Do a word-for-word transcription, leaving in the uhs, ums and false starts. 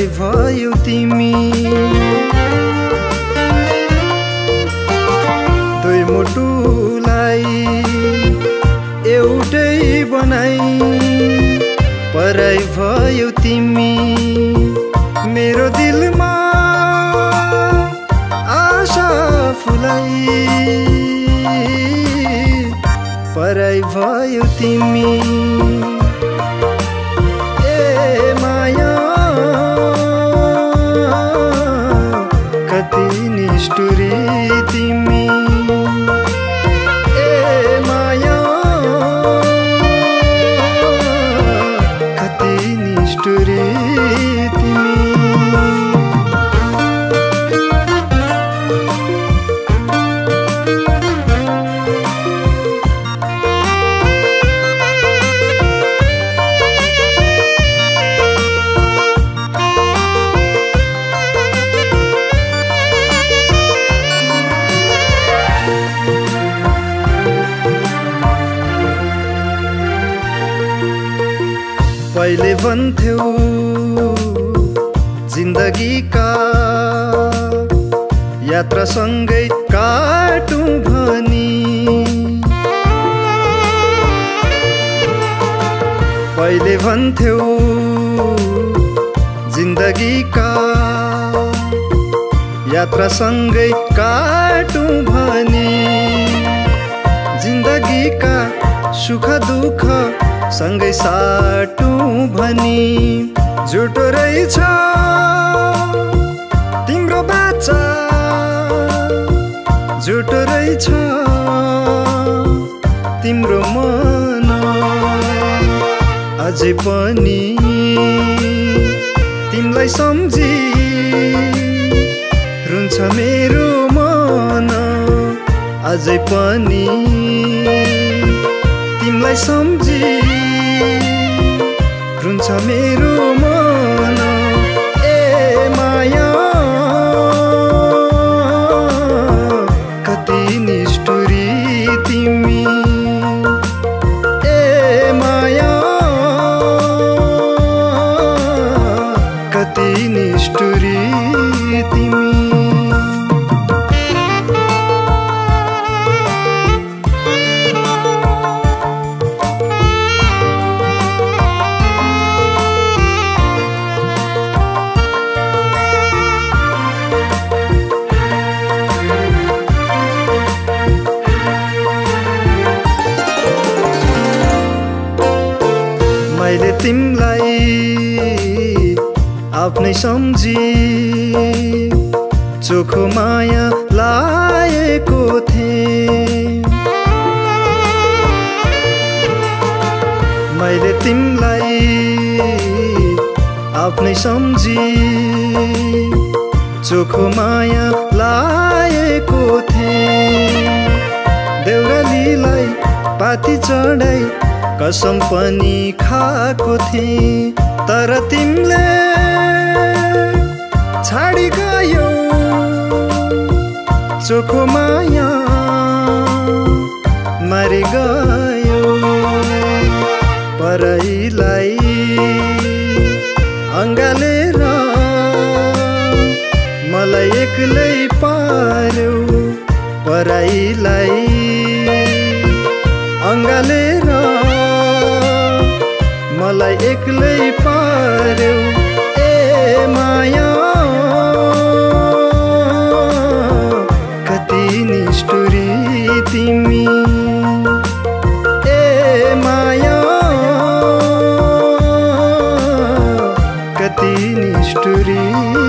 पराई भयो तिमी। दुई मुटुलाई एउटै बनाई पराई भयो तिमी। मेरो दिलमा आशा फुलाई पराई भयो तिमी। ए माया कति निष्ठुरी तिमी। ए माया कति निष्ठुरी तिमी। पहिले भन्थ्यौ जिन्दगीका यात्रा सँगै काटौँ भनी। पहिले भन्थ्यौ जिन्दगीका यात्रा सँगै काटौँ भनी। जिन्दगीका सुख दुःख सँगै साटौँ भनी। झुटो रहेछ तिम्रो बाचा, झुटो रहेछ तिम्रो मन। अझै पनि तिमीलाई सम्झी रुन्छ मेरो मन। अझै पनि तिमीलाई सम्झी रुन्छ मेरो मन। ए माया कति निष्ठुरी तिमी। ए माया कति निष्ठुरी तिमी। मैले तिमीलाई आफ्नै सम्झी चोखो माया लाएको थिएँ। मैले तिमीलाई आफ्नै सम्झी चोखो माया लाएको थिएँ। देउरालीलाई पाती चढाई कसम पनि खाएको थिएँ। तर तिमीले छाडी गयौ चोखो माया मारि गयौ। पराईलाई अँगालेर मलाई एक्लै पार्यौ। पराईलाई अँगालेर मलाई एक्लै पार्यौ। ए माया कति निष्ठुरी तिमी। ए माया कति निष्ठुरी